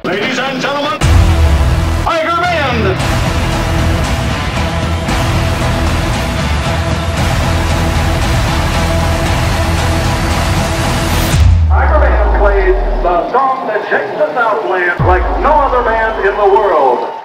Ladies and gentlemen, Tiger Band! Tiger Band plays the song that shakes the Southland like no other band in the world.